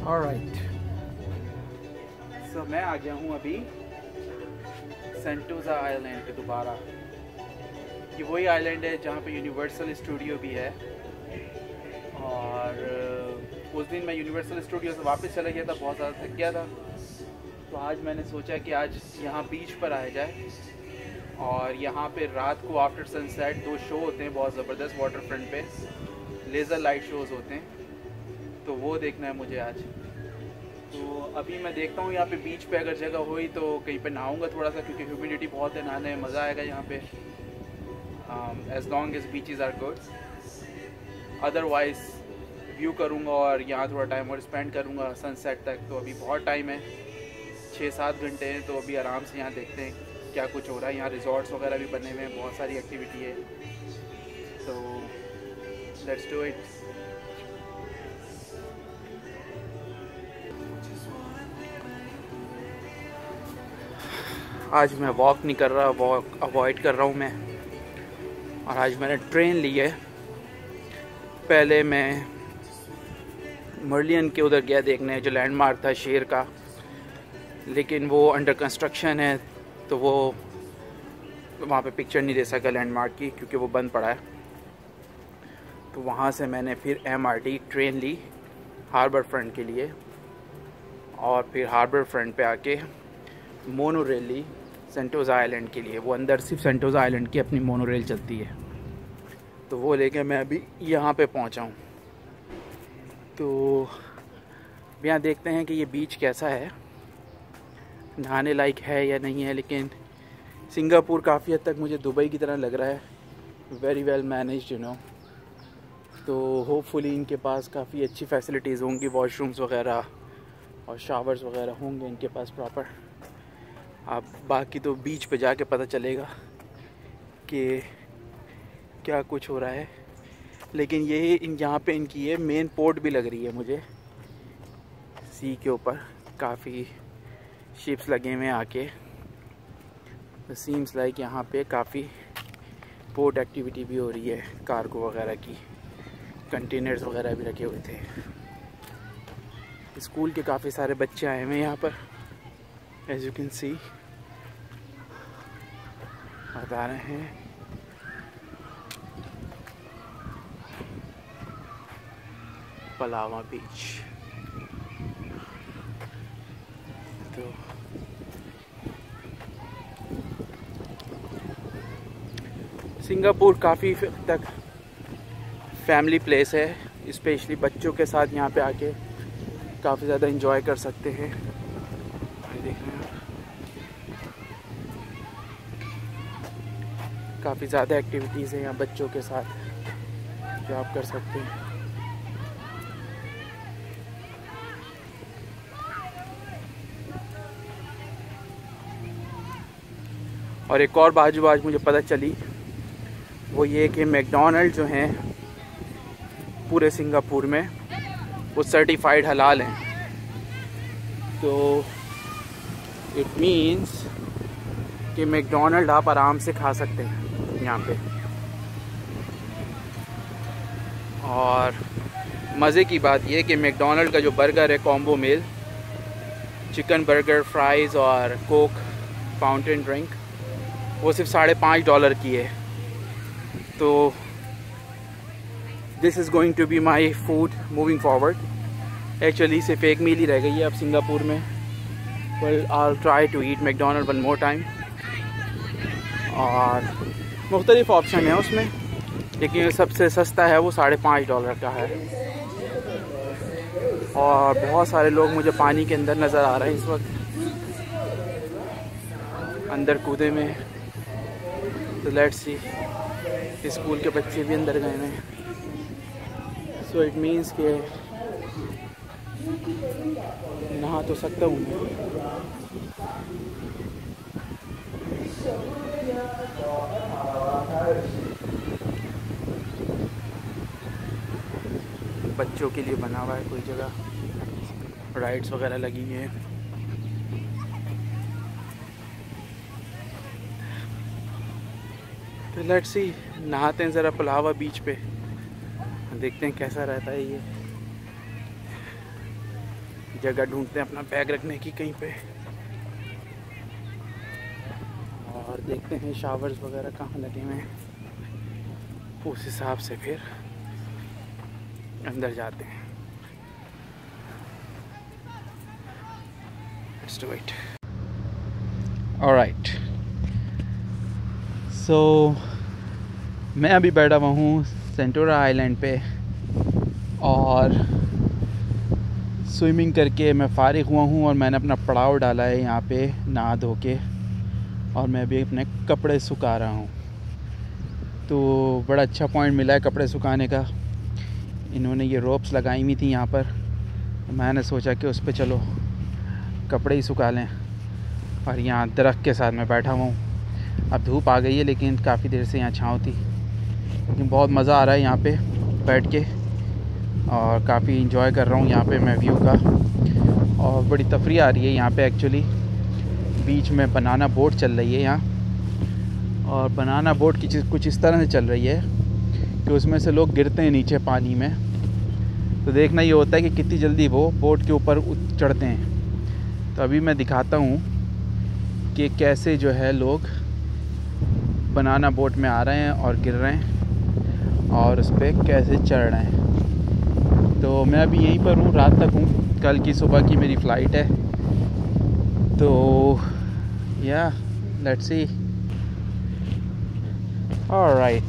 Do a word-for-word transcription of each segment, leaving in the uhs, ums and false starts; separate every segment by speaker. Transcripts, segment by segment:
Speaker 1: Alright, सो मैं आ गया हूँ अभी सेंटोसा आइलैंड पे दोबारा। ये वही आइलैंड है जहाँ पे यूनिवर्सल स्टूडियो भी है। और उस दिन मैं यूनिवर्सल स्टूडियो से वापस चला गया था, बहुत ज़्यादा थक गया था। तो आज मैंने सोचा कि आज यहाँ बीच पर आया जाए। और यहाँ पे रात को आफ्टर सनसेट दो शो होते हैं बहुत ज़बरदस्त वाटर फ्रंट पे, लेज़र लाइट शोज़ होते हैं, तो वो देखना है मुझे आज। तो अभी मैं देखता हूँ यहाँ पे बीच पे अगर जगह हुई तो कहीं पे नहाऊंगा थोड़ा सा, क्योंकि ह्यूमिडिटी बहुत है, नहाने में मज़ा आएगा यहाँ पे, as long as beaches are good. Otherwise view करूँगा और यहाँ थोड़ा टाइम और स्पेंड करूँगा सनसेट तक। तो अभी बहुत टाइम है, छः सात घंटे हैं, तो अभी आराम से यहाँ देखते हैं क्या कुछ हो रहा है। यहाँ रिजॉर्ट्स वगैरह भी बने हुए हैं, बहुत सारी एक्टिविटी है, तो लेट्स डू इट। आज मैं वॉक नहीं कर रहा, वॉक अवॉइड कर रहा हूँ मैं। और आज मैंने ट्रेन ली है। पहले मैं मर्लियन के उधर गया देखने, जो लैंडमार्क था शेर का, लेकिन वो अंडर कंस्ट्रक्शन है, तो वो वहाँ पे पिक्चर नहीं दे सका लैंडमार्क की, क्योंकि वो बंद पड़ा है। तो वहाँ से मैंने फिर एमआरटी ट्रेन ली हार्बर फ्रंट के लिए, और फिर हार्बर फ्रंट पे आके मोनो रेल ली सेंटोसा आइलैंड के लिए। वो अंदर सिर्फ सेंटोसा आइलैंड की अपनी मोनो रेल चलती है, तो वो लेके मैं अभी यहाँ पे पहुँचा हूँ। तो यहाँ देखते हैं कि ये बीच कैसा है, नहाने लायक है या नहीं है। लेकिन सिंगापुर काफ़ी हद तक मुझे दुबई की तरह लग रहा है, very well managed you know. तो होपफुली इनके पास काफ़ी अच्छी फैसिलिटीज़ होंगी, वॉशरूम्स वगैरह और शावर्स वगैरह होंगे इनके पास प्रॉपर। आप बाकी तो बीच पे जाके पता चलेगा कि क्या कुछ हो रहा है। लेकिन ये इन यहाँ पे इनकी ये मेन पोर्ट भी लग रही है मुझे, सी के ऊपर काफ़ी शिप्स लगे हुए हैं आके। तो सीम्स लाइक यहाँ पे काफ़ी पोर्ट एक्टिविटी भी हो रही है, कार्गो वगैरह की, कंटेनर्स वगैरह भी रखे हुए थे। स्कूल के काफ़ी सारे बच्चे आए हुए हैं यहाँ पर, एज यू कैन सी। बता रहे हैं पलावा बीच। तो सिंगापुर काफ़ी तक फैमिली प्लेस है, स्पेशली बच्चों के साथ यहाँ पे आके काफ़ी ज़्यादा एंजॉय कर सकते हैं। देख रहे हैं काफ़ी ज़्यादा एक्टिविटीज़ हैं यहाँ बच्चों के साथ जो आप कर सकते हैं। और एक और बात जो आज मुझे पता चली वो ये कि मैकडॉनल्ड जो हैं पूरे सिंगापुर में वो सर्टिफाइड हलाल हैं। तो इट मीन्स कि मैकडॉनल्ड आप आराम से खा सकते हैं यहाँ पे। और मज़े की बात ये कि मैकडॉनल्ड का जो बर्गर है combo meal, chicken burger, fries और कोक फाउंटेन ड्रिंक, वो सिर्फ साढ़े पाँच डॉलर की है। तो this is going to be my food moving forward. Actually सिर्फ एक मील ही रह गई है अब सिंगापुर में, well I try to eat McDonald one more time. और मुख्तलिफ ऑप्शन है उसमें, लेकिन सबसे सस्ता है वो साढ़े पाँच डॉलर का है। और बहुत सारे लोग मुझे पानी के अंदर नज़र आ रहे हैं इस वक्त, अंदर कूदे में। तो लेट्स सी, स्कूल के बच्चे भी अंदर गए हैं। सो इट मीन्स के नहा तो सकता हूँ मैं। बच्चों के लिए बना हुआ है कोई जगह, राइड्स वगैरह लगी हुई हैं। तो लेट्स सी, नहाते हैं ज़रा पलावा बीच पे, देखते हैं कैसा रहता है ये। जगह ढूंढते हैं अपना बैग रखने की कहीं पे, और देखते हैं शावर्स वगैरह कहाँ लगे हुए हैं, उस हिसाब से फिर अंदर जाते हैं। Let's do it. All right. So मैं अभी बैठा हुआ हूँ सेंटोरा आइलैंड पे, और स्विमिंग करके मैं फ़ारिग हुआ हूँ और मैंने अपना पड़ाव डाला है यहाँ पे नहा धो के, और मैं अभी अपने कपड़े सुखा रहा हूँ। तो बड़ा अच्छा पॉइंट मिला है कपड़े सुखाने का। इन्होंने ये रोप्स लगाई हुई थी यहाँ पर, मैंने सोचा कि उस पर चलो कपड़े ही सुखा लें, और यहाँ दरख्त के साथ मैं बैठा हुआ हूँ। अब धूप आ गई है लेकिन काफ़ी देर से यहाँ छाँव थी, लेकिन बहुत मज़ा आ रहा है यहाँ पे बैठ के, और काफ़ी इंजॉय कर रहा हूँ यहाँ पे मैं व्यू का, और बड़ी तफरी आ रही है यहाँ पे। एक्चुअली बीच में बनाना बोट चल रही है यहाँ, और बनाना बोट की चीज़ कुछ इस तरह से चल रही है कि उसमें से लोग गिरते हैं नीचे पानी में, तो देखना ये होता है कि कितनी जल्दी वो बोट के ऊपर चढ़ते हैं। तो अभी मैं दिखाता हूँ कि कैसे जो है लोग बनाना बोट में आ रहे हैं और गिर रहे हैं, और उस पर कैसे चढ़ रहे हैं। तो मैं अभी यहीं पर हूँ, रात तक हूँ, कल की सुबह की मेरी फ़्लाइट है। तो या लेट्स सी। ऑलराइट,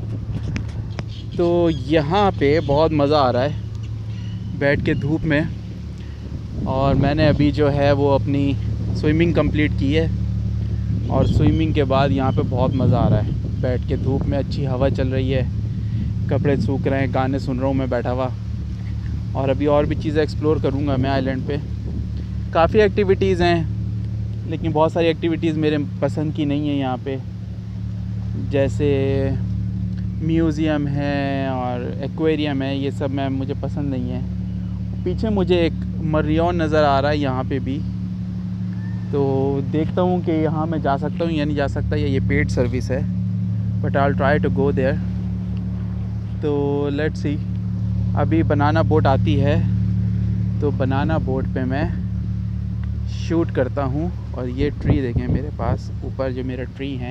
Speaker 1: तो यहाँ पे बहुत मज़ा आ रहा है बैठ के धूप में, और मैंने अभी जो है वो अपनी स्विमिंग कंप्लीट की है, और स्विमिंग के बाद यहाँ पे बहुत मज़ा आ रहा है बैठ के धूप में। अच्छी हवा चल रही है, कपड़े सूख रहे हैं, गाने सुन रहा हूँ मैं बैठा हुआ, और अभी और भी चीज़ें एक्सप्लोर करूँगा मैं आइलैंड पे। काफ़ी एक्टिविटीज़ हैं, लेकिन बहुत सारी एक्टिविटीज़ मेरे पसंद की नहीं है यहाँ पे, जैसे म्यूज़ियम है और एक्वेरियम है, ये सब मैं मुझे पसंद नहीं है। पीछे मुझे एक मरियन नज़र आ रहा है यहाँ पे भी, तो देखता हूँ कि यहाँ मैं जा सकता हूँ या नहीं जा सकता, या ये पेड सर्विस है, but I will try to go there. तो लेट्स सी। अभी बनाना बोट आती है, तो बनाना बोट पे मैं शूट करता हूँ। और ये ट्री देखें मेरे पास ऊपर, जो मेरा ट्री है,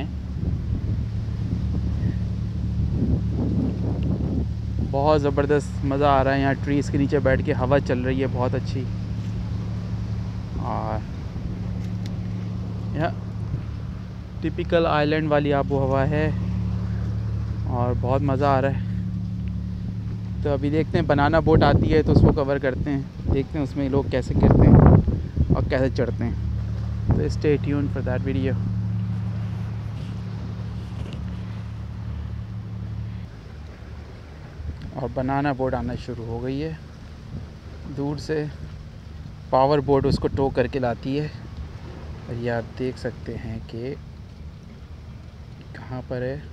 Speaker 1: बहुत ज़बरदस्त मज़ा आ रहा है यहाँ ट्रीज़ के नीचे बैठ के, हवा चल रही है बहुत अच्छी, और यह टिपिकल आइलैंड वाली आबो हवा है, और बहुत मज़ा आ रहा है। तो अभी देखते हैं, बनाना बोट आती है तो उसको कवर करते हैं, देखते हैं उसमें लोग कैसे गिरते हैं और कैसे चढ़ते हैं। तो stay tuned for that video. और बनाना बोट आना शुरू हो गई है, दूर से पावर बोट उसको टो करके लाती है, और ये आप देख सकते हैं कि कहाँ पर है।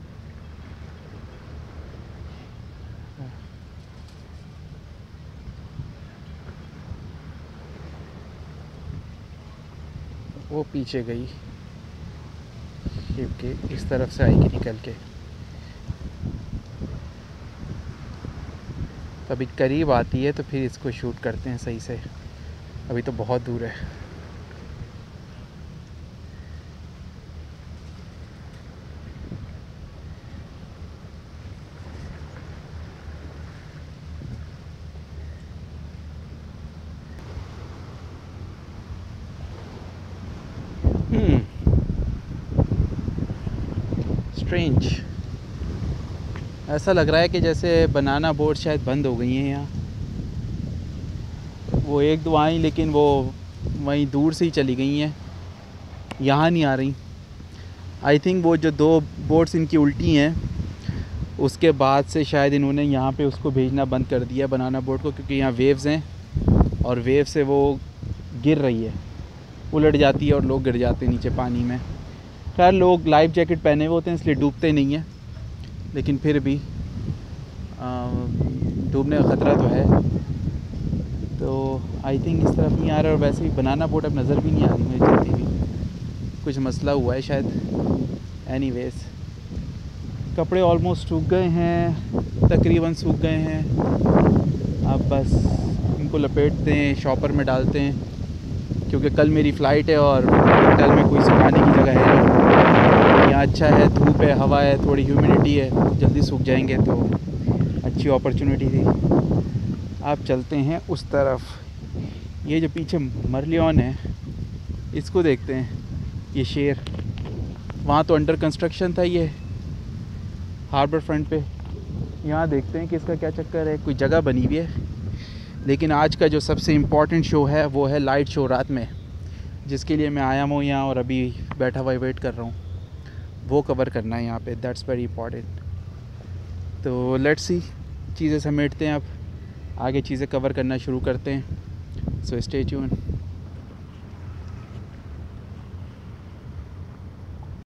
Speaker 1: वो पीछे गई, क्योंकि इस तरफ से आएगी निकल के। तो अभी करीब आती है तो फिर इसको शूट करते हैं सही से, अभी तो बहुत दूर है। हम्म स्ट्रेंज, ऐसा लग रहा है कि जैसे बनाना बोट शायद बंद हो गई हैं यहाँ। वो एक दो आई, लेकिन वो वहीं दूर से ही चली गई हैं, यहाँ नहीं आ रही। आई थिंक वो जो दो बोट्स इनकी उल्टी हैं, उसके बाद से शायद इन्होंने यहाँ पे उसको भेजना बंद कर दिया बनाना बोट को, क्योंकि यहाँ वेव्स हैं, और वेव से वो गिर रही है, उलट जाती है और लोग गिर जाते हैं नीचे पानी में। खैर लोग लाइफ जैकेट पहने हुए होते हैं इसलिए डूबते नहीं हैं, लेकिन फिर भी डूबने का ख़तरा तो है। तो आई थिंक इस तरफ नहीं आ रहा, और वैसे भी बनाना बोट अब नज़र भी नहीं आ रही मुझे चलती हुई, कुछ मसला हुआ है शायद। एनीवेज, कपड़े ऑलमोस्ट सूख गए हैं, तकरीबन सूख गए हैं। अब बस इनको लपेटते हैं, शॉपर में डालते हैं, क्योंकि कल मेरी फ़्लाइट है और होटल में कोई सुखाने की जगह है नहीं। यहाँ अच्छा है, धूप है, हवा है, थोड़ी ह्यूमिडिटी है, जल्दी सूख जाएंगे, तो अच्छी अपॉर्चुनिटी थी। आप चलते हैं उस तरफ। ये जो पीछे मरलियन है, इसको देखते हैं, ये शेर। वहाँ तो अंडर कंस्ट्रक्शन था ये हार्बर फ्रंट पे। यहाँ देखते हैं कि इसका क्या चक्कर है, कोई जगह बनी हुई है। लेकिन आज का जो सबसे इम्पॉर्टेंट शो है वो है लाइट शो रात में, जिसके लिए मैं आया हूँ यहाँ और अभी बैठा हुआ वेट कर रहा हूँ। वो कवर करना है यहाँ पे, दैट्स वेरी इंपॉर्टेंट। तो लेट्स सी, चीज़ें समेटते हैं, अब आगे चीज़ें कवर करना शुरू करते हैं। So stay tuned.